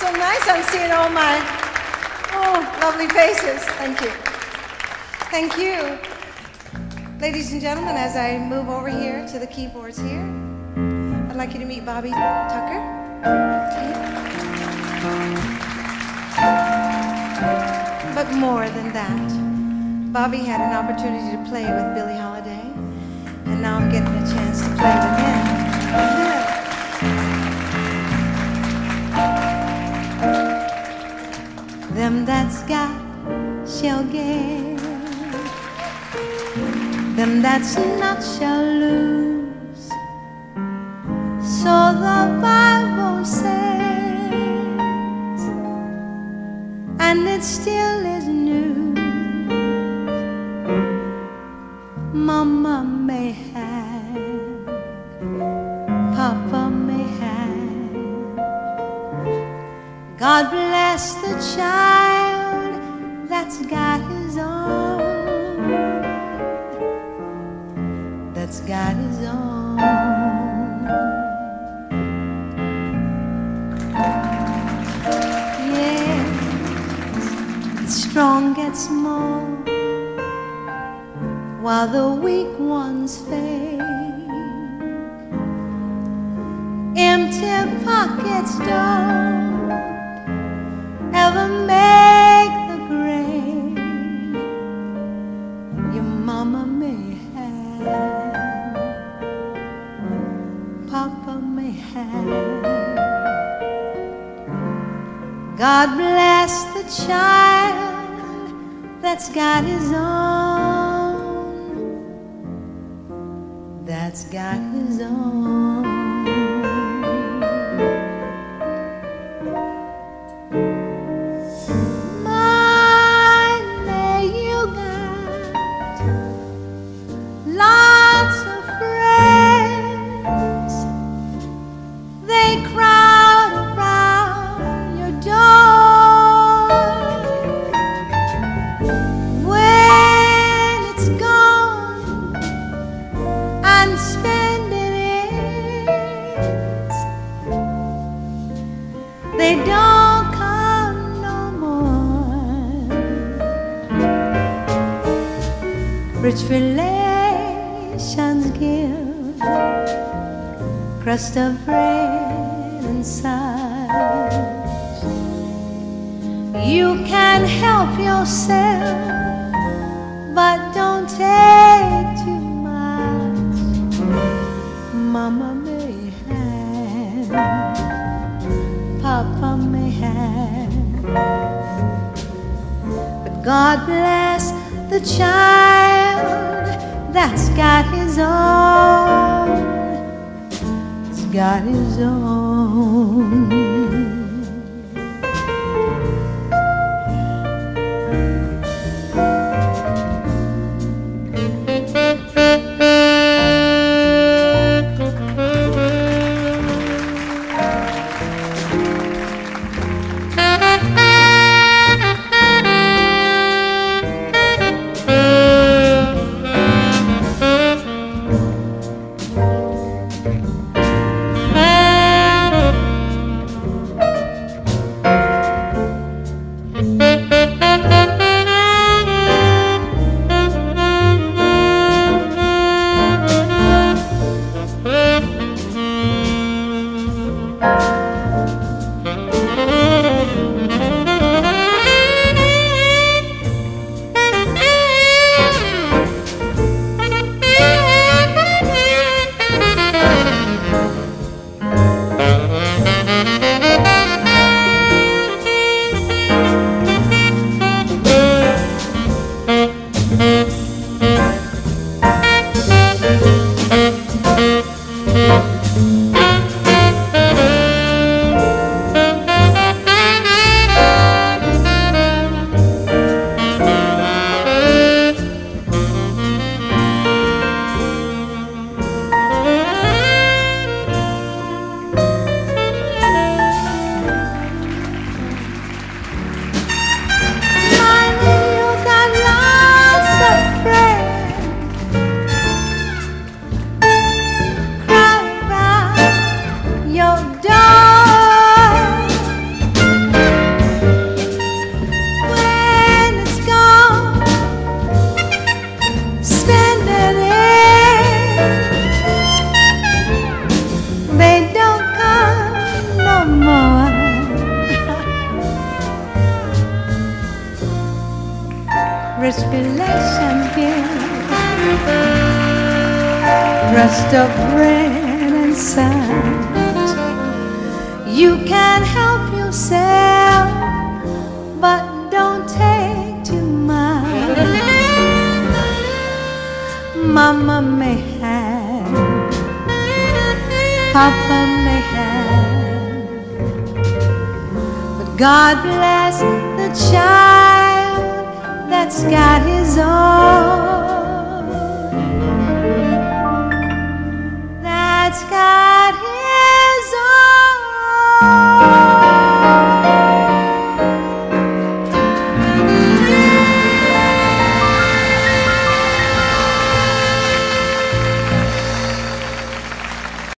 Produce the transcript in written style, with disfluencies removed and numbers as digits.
so nice. I'm seeing all my lovely faces. Thank you. Thank you. Ladies and gentlemen, as I move over here to the keyboards here, I'd like you to meet Bobby Tucker. But more than that, Bobby had an opportunity to play with Billie Holiday, and now I'm getting a chance to play with him. Them that's got shall get, them that's not shall lose. So the Bible says, and it still is news. Mama may have, Papa may have. God bless the child that's got his own, that's got his own. Yes, the strong get small while the weak ones fade. Empty pockets don't ever make the grave. Your mama may have, Papa may have. God bless the child that's got his own, that's got his own. They don't come no more. Rich relations give crust of bread and such. You can help yourself, but don't take too much. Mama may have, Papa may have, but God bless the child that's got his own, that's got his own. rich filet champagne, rest of bread and sand. You can help yourself, but don't take too much. Mama may have, Papa may have, but God bless the child that's got his own, that's got his own.